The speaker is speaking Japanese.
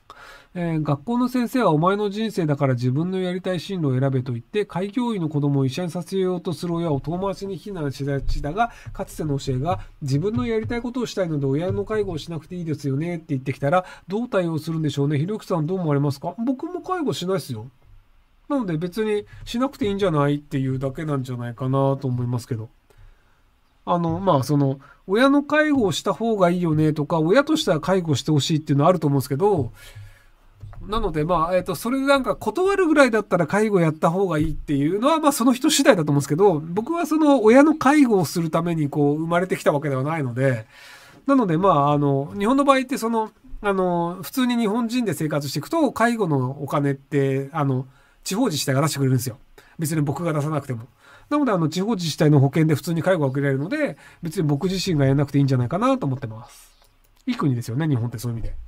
学校の先生はお前の人生だから自分のやりたい進路を選べと言って、開業医の子供を医者にさせようとする親を遠回しに非難しがちだが、かつての教えが自分のやりたいことをしたいので親の介護をしなくていいですよねって言ってきたら、どう対応するんでしょうね。ひろゆきさんどう思われますか？僕も介護しないですよ。なので別にしなくていいんじゃないっていうだけなんじゃないかなと思いますけど。親の介護をした方がいいよねとか、親としては介護してほしいっていうのはあると思うんですけど、なので、それでなんか断るぐらいだったら介護やった方がいいっていうのは、その人次第だと思うんですけど、僕はその親の介護をするためにこう生まれてきたわけではないので、なので、日本の場合って普通に日本人で生活していくと、介護のお金って、地方自治体が出してくれるんですよ。別に僕が出さなくても。なので、地方自治体の保険で普通に介護が受けられるので、別に僕自身がやらなくていいんじゃないかなと思ってます。いい国ですよね、日本ってそういう意味で。